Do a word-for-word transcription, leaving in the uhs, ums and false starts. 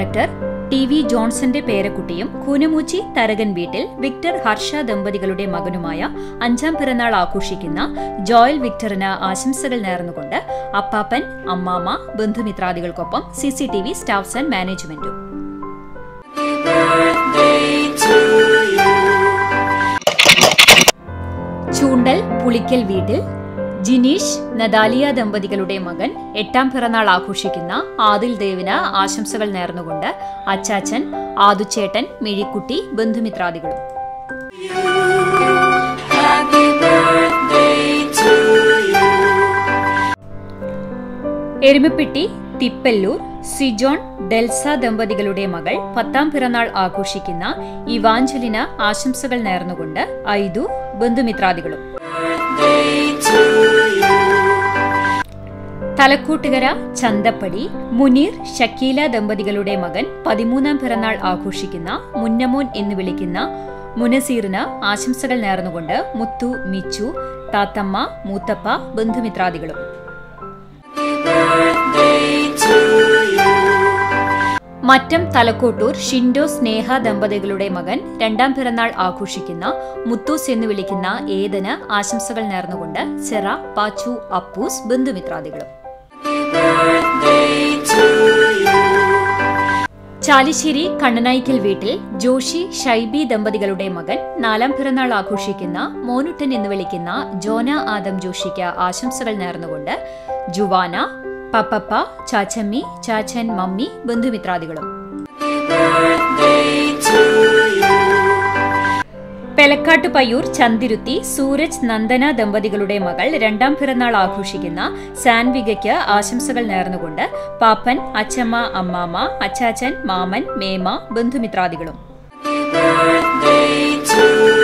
Director T V ജോൺസന്റെ പേരക്കുട്ടിയും കൂനമൂച്ചി തരകൻ വീട്ടിൽ വിക്ടർ ഹർഷ ദമ്പതികളുടെ മകനുമായ അഞ്ചാം പിറന്നാൾ ആഘോഷിക്കുന്ന ജോയൽ വിക്ടറിന് ആശംസകൾ നേർന്നുകൊണ്ട് അപ്പാപ്പൻ, അമ്മാമ്മ, ബന്ധുമിത്രാദികൾക്കൊപ്പം C C T V staffs and മാനേജ്മെന്റും. ചൂണ്ടൽ പുളിക്കൽ വീട്ടിൽ ജിനീഷ്, നദാലിയ ദമ്പതികളുടെ മകൻ എട്ടാം പിറന്നാൾ ആഘോഷിക്കുന്ന ആദിൽ ദേവിന് ആശംസകൾ നേർന്നുകൊണ്ട് അച്ചാച്ചൻ, ആദുച്ചേട്ടൻ, മിഴിക്കുട്ടി, ബന്ധുമിത്രാദികളും. എരുമപ്പെട്ടി തിപ്പല്ലൂർ സിജോൺ, ഡെൽസ ദമ്പതികളുടെ മകൾ പത്താം പിറന്നാൾ ആഘോഷിക്കുന്ന ഇവാഞ്ചലിന് ആശംസകൾ നേർന്നുകൊണ്ട് ഐദു, ബന്ധുമിത്രാദികളും. തലക്കൂട്ടുകര ചന്തപ്പടി മുനീർ, ഷക്കീല ദമ്പതികളുടെ മകൻ പതിമൂന്നാം പിറന്നാൾ ആഘോഷിക്കുന്ന മുന്നമോൻ എന്ന് വിളിക്കുന്ന മുനസീറിന് ആശംസകൾ നേർന്നുകൊണ്ട് മുത്തു, മിച്ചു, താത്തമ്മ, മൂത്തപ്പ, ബന്ധുമിത്രാദികളും. മറ്റം തലക്കോട്ടൂർ ഷിൻഡോ സ്നേഹ ദമ്പതികളുടെ മകൻ രണ്ടാം പിറന്നാൾ ആഘോഷിക്കുന്ന മുത്തൂസ് എന്ന് വിളിക്കുന്ന ഏതന് ആശംസകൾ നേർന്നുകൊണ്ട് സെറ, പാച്ചു, അപ്പൂസ്, ബന്ധുമിത്രാദികളും. ചാലിശ്ശേരി കണ്ണനായിക്കൽ വീട്ടിൽ ജോഷി, ഷൈബി ദമ്പതികളുടെ മകൻ നാലാം പിറന്നാൾ ആഘോഷിക്കുന്ന മോനുട്ടൻ എന്ന് വിളിക്കുന്ന ജോന ആദം ജോഷിക്ക് ആശംസകൾ നേർന്നുകൊണ്ട് ജുവാന, പപ്പപ്പ, ചാച്ചമ്മി, ചാച്ചൻ, മമ്മി, ബന്ധുമിത്രാദികളും. പെലക്കാട്ട് പയ്യൂർ ചന്തിരുത്തി സൂരജ്, നന്ദന ദമ്പതികളുടെ മകൾ രണ്ടാം പിറന്നാൾ ആഘോഷിക്കുന്ന സാൻവികയ്ക്ക് ആശംസകൾ നേർന്നുകൊണ്ട് പാപ്പൻ, അച്ചമ്മ, അമ്മാമ്മ, അച്ചാച്ചൻ, മാമൻ, മേമ, ബന്ധുമിത്രാദികളും.